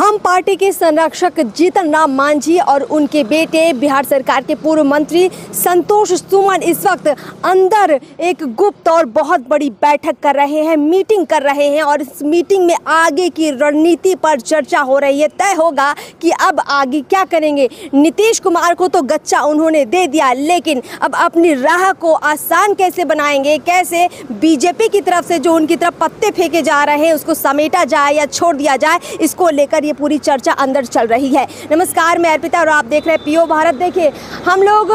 हम पार्टी के संरक्षक जीतन राम मांझी और उनके बेटे बिहार सरकार के पूर्व मंत्री संतोष सुमन इस वक्त अंदर एक गुप्त और बहुत बड़ी बैठक कर रहे हैं, मीटिंग कर रहे हैं और इस मीटिंग में आगे की रणनीति पर चर्चा हो रही है। तय होगा कि अब आगे क्या करेंगे। नीतीश कुमार को तो गच्चा उन्होंने दे दिया, लेकिन अब अपनी राह को आसान कैसे बनाएंगे, कैसे बीजेपी की तरफ से जो उनकी तरफ पत्ते फेंके जा रहे हैं उसको समेटा जाए या छोड़ दिया जाए, इसको लेकर ये पूरी चर्चा अंदर चल रही है। नमस्कार, मैं अर्पिता और आप देख रहे हैं पीओ भारत। देखिए, हम लोग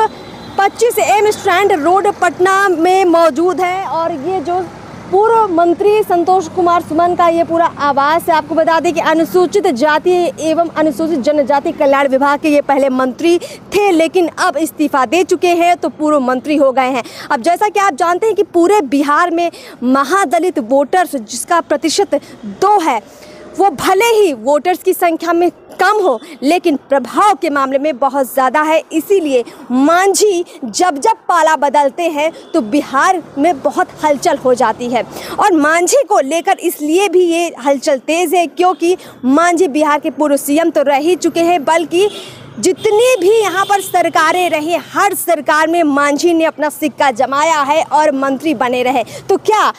25 स्टैंड रोड पटना में मौजूद है और ये जो पूर्व मंत्री संतोष कुमार सुमन का ये पूरा आवास है। आपको बता दें कि अनुसूचित जाति एवं अनुसूचित जनजाति कल्याण विभाग के ये पहले मंत्री थे, लेकिन अब इस्तीफा दे चुके हैं तो पूर्व मंत्री हो गए हैं। अब जैसा कि आप जानते हैं कि पूरे बिहार में महादलित वोटर्स जिसका प्रतिशत 2 है, वो भले ही वोटर्स की संख्या में कम हो लेकिन प्रभाव के मामले में बहुत ज़्यादा है। इसीलिए मांझी जब पाला बदलते हैं तो बिहार में बहुत हलचल हो जाती है और मांझी को लेकर इसलिए भी ये हलचल तेज़ है क्योंकि मांझी बिहार के पूर्व सीएम तो रह ही चुके हैं, बल्कि जितनी भी यहाँ पर सरकारें रही, हर सरकार में मांझी ने अपना सिक्का जमाया है और मंत्री बने रहे। तो क्या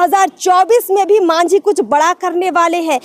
2024 में भी मांझी कुछ बड़ा करने वाले हैं?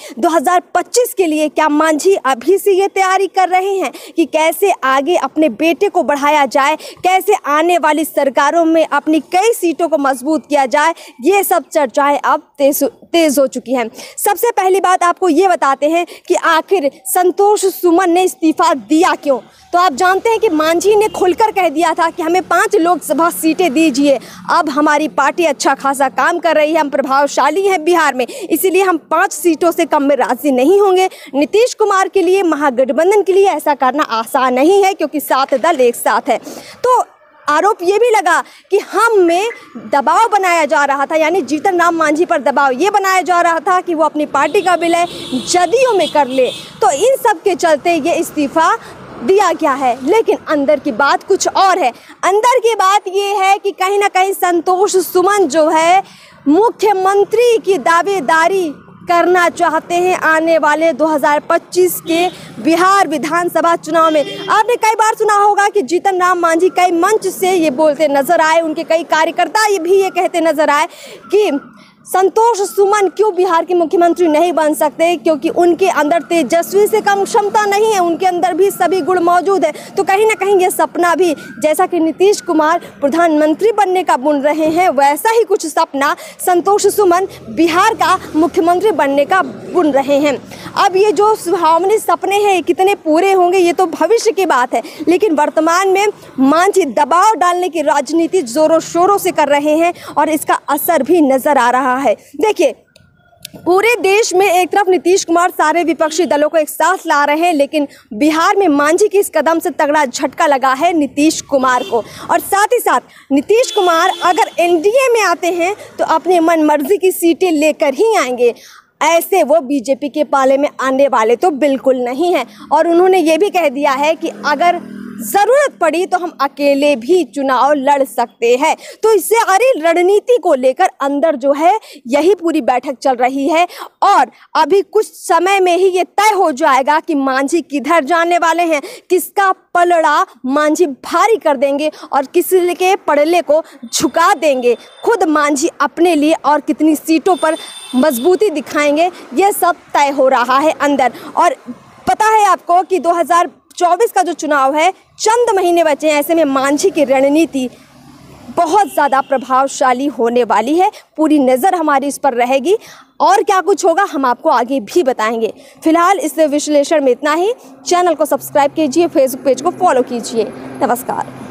2025 के लिए क्या मांझी अभी से ये तैयारी कर रहे हैं कि कैसे आगे अपने बेटे को बढ़ाया जाए, कैसे आने वाली सरकारों में अपनी कई सीटों को मजबूत किया जाए? ये सब चर्चाएं अब तेज हो चुकी हैं। सबसे पहली बात आपको ये बताते हैं कि आखिर संतोष सुमन ने इस्तीफा दिया क्यों। तो आप जानते हैं कि मांझी ने खुलकर कह दिया था कि हमें 5 लोकसभा सीटें दीजिए, अब हमारी पार्टी अच्छा खासा काम कर रही है, हम प्रभावशाली हैं बिहार में, इसीलिए हम 5 सीटों से कम में राजी नहीं होंगे। नीतीश कुमार के लिए, महागठबंधन के लिए ऐसा करना आसान नहीं है क्योंकि 7 दल एक साथ है। तो आरोप ये भी लगा कि हम में दबाव बनाया जा रहा था, यानी जीतन राम मांझी पर दबाव ये बनाया जा रहा था कि वो अपनी पार्टी का विलय जदयू में कर ले। तो इन सब के चलते ये इस्तीफा दिया गया है, लेकिन अंदर की बात कुछ और है। अंदर की बात ये है कि कहीं ना कहीं संतोष सुमन जो है मुख्यमंत्री की दावेदारी करना चाहते हैं आने वाले 2025 के बिहार विधानसभा चुनाव में। आपने कई बार सुना होगा कि जीतन राम मांझी कई मंच से ये बोलते नजर आए, उनके कई कार्यकर्ता ये भी ये कहते नजर आए कि संतोष सुमन क्यों बिहार के मुख्यमंत्री नहीं बन सकते, क्योंकि उनके अंदर तेजस्वी से कम क्षमता नहीं है, उनके अंदर भी सभी गुण मौजूद है। तो कहीं ना कहीं ये सपना भी, जैसा कि नीतीश कुमार प्रधानमंत्री बनने का बुन रहे हैं, वैसा ही कुछ सपना संतोष सुमन बिहार का मुख्यमंत्री बनने का बुन रहे हैं। अब ये जो सुहावने सपने हैं कितने पूरे होंगे ये तो भविष्य की बात है, लेकिन वर्तमान में मांझी दबाव डालने की राजनीति जोरों शोरों से कर रहे हैं और इसका असर भी नजर आ रहा है। देखिए, पूरे देश में एक तरफ नीतीश कुमार सारे विपक्षी दलों को एक साथ ला रहे हैं, लेकिन बिहार में मांझी के इस कदम से तगड़ा झटका लगा है नीतीश कुमार को। और साथ ही साथ नीतीश कुमार अगर एनडीए में आते हैं तो अपने मन मर्जी की सीटें लेकर ही आएंगे, ऐसे वो बीजेपी के पाले में आने वाले तो बिल्कुल नहीं हैं। और उन्होंने ये भी कह दिया है कि अगर ज़रूरत पड़ी तो हम अकेले भी चुनाव लड़ सकते हैं। तो इससे सारी रणनीति को लेकर अंदर जो है यही पूरी बैठक चल रही है और अभी कुछ समय में ही ये तय हो जाएगा कि मांझी किधर जाने वाले हैं, किसका पलड़ा मांझी भारी कर देंगे और किसी के पड़ले को झुका देंगे। खुद मांझी अपने लिए और कितनी सीटों पर मजबूती दिखाएंगे, ये सब तय हो रहा है अंदर। और पता है आपको कि 2024 का जो चुनाव है, चंद महीने बचे हैं, ऐसे में मांझी की रणनीति बहुत ज़्यादा प्रभावशाली होने वाली है। पूरी नज़र हमारी इस पर रहेगी और क्या कुछ होगा हम आपको आगे भी बताएंगे। फिलहाल इस विश्लेषण में इतना ही। चैनल को सब्सक्राइब कीजिए, फेसबुक पेज को फॉलो कीजिए। नमस्कार।